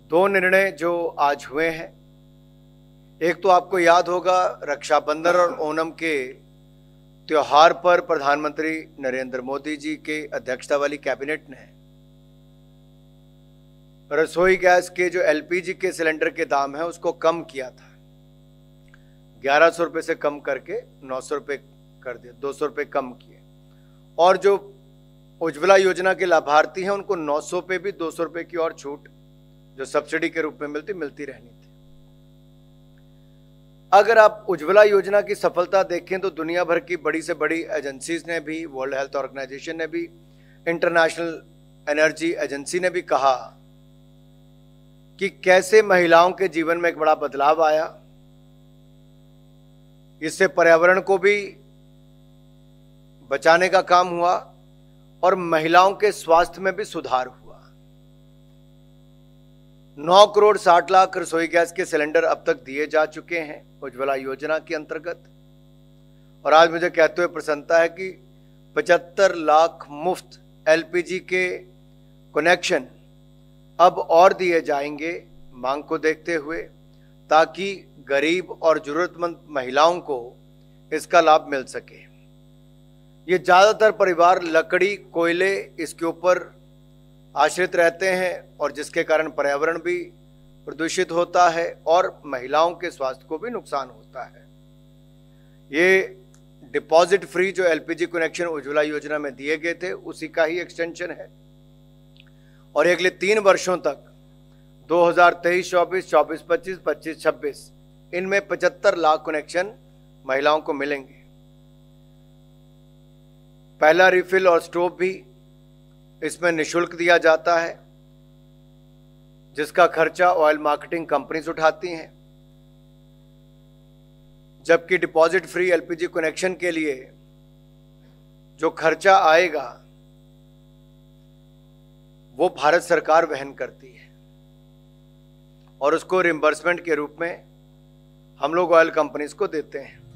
दो निर्णय जो आज हुए हैं, एक तो आपको याद होगा रक्षाबंधन और ओणम के त्योहार पर प्रधानमंत्री नरेंद्र मोदी जी के अध्यक्षता वाली कैबिनेट ने रसोई गैस के जो एलपीजी के सिलेंडर के दाम है उसको कम किया था। 1100 रुपये से कम करके 900 रुपये कर दिया, 200 रुपये कम किए। और जो उज्ज्वला योजना के लाभार्थी हैं उनको 900 पे भी 200 रुपये की और छूट जो सब्सिडी के रूप में मिलती रहनी थी। अगर आप उज्ज्वला योजना की सफलता देखें तो दुनिया भर की बड़ी से बड़ी एजेंसीज ने भी, वर्ल्ड हेल्थ ऑर्गेनाइजेशन ने भी, इंटरनेशनल एनर्जी एजेंसी ने भी कहा कि कैसे महिलाओं के जीवन में एक बड़ा बदलाव आया। इससे पर्यावरण को भी बचाने का काम हुआ और महिलाओं के स्वास्थ्य में भी सुधार हुआ। 9 करोड़ 60 लाख रसोई गैस के सिलेंडर अब तक दिए जा चुके हैं उज्ज्वला योजना के अंतर्गत। और आज मुझे कहते हुए प्रसन्नता है कि 75 लाख मुफ्त एलपीजी के कनेक्शन अब और दिए जाएंगे मांग को देखते हुए, ताकि गरीब और जरूरतमंद महिलाओं को इसका लाभ मिल सके। ये ज्यादातर परिवार लकड़ी, कोयले इसके ऊपर आश्रित रहते हैं और जिसके कारण पर्यावरण भी प्रदूषित होता है और महिलाओं के स्वास्थ्य को भी नुकसान होता है। ये डिपॉजिट फ्री जो एलपीजी कनेक्शन उज्ज्वला योजना में दिए गए थे उसी का ही एक्सटेंशन है और अगले 3 वर्षों तक 2023-24, 24-25, 25-26 इनमें 75 लाख कनेक्शन महिलाओं को मिलेंगे। पहला रिफिल और स्टोव भी इसमें निःशुल्क दिया जाता है, जिसका खर्चा ऑयल मार्केटिंग कंपनीज उठाती हैं, जबकि डिपॉजिट फ्री एलपीजी कनेक्शन के लिए जो खर्चा आएगा वो भारत सरकार वहन करती है और उसको रिम्बर्समेंट के रूप में हम लोग ऑयल कंपनीज को देते हैं।